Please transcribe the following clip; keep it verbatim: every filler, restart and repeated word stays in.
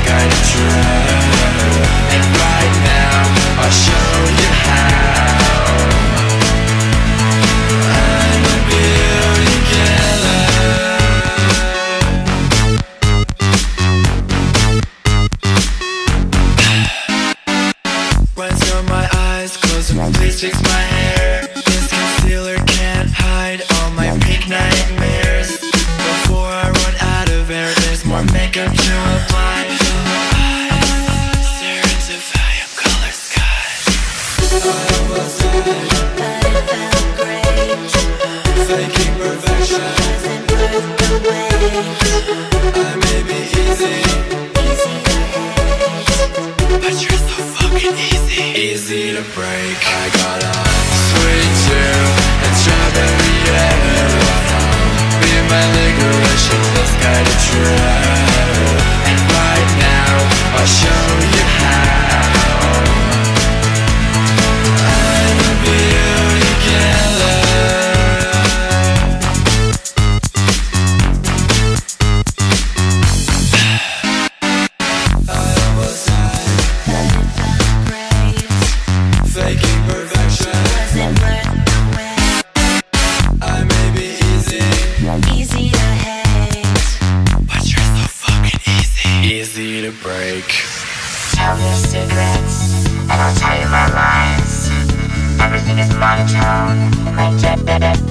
sky to true. And right now I'll show you how. I'm a beauty killer. Once you're my eyes close and please fix my hair. This concealer can't hide all my pink nightmares. Before I run out of air, there's more makeup to apply. Stare into volume color skies. I almost did it, but it felt great. Faking perfection wasn't worth the wait. I may be easy, easy to hate, but you're so fucking easy, easy to break. I got a sweet tooth and strawberry air. Be my licorice and the sky to true. And right now I'll show you how. I'm a beauty killer. I almost died, but it felt great. Faking perfection wasn't worth the wait. I may be easy, easy to hate, but you're so fucking easy, easy to break. Tell me your secrets, and I'll tell you my lies. Everything is monotone, my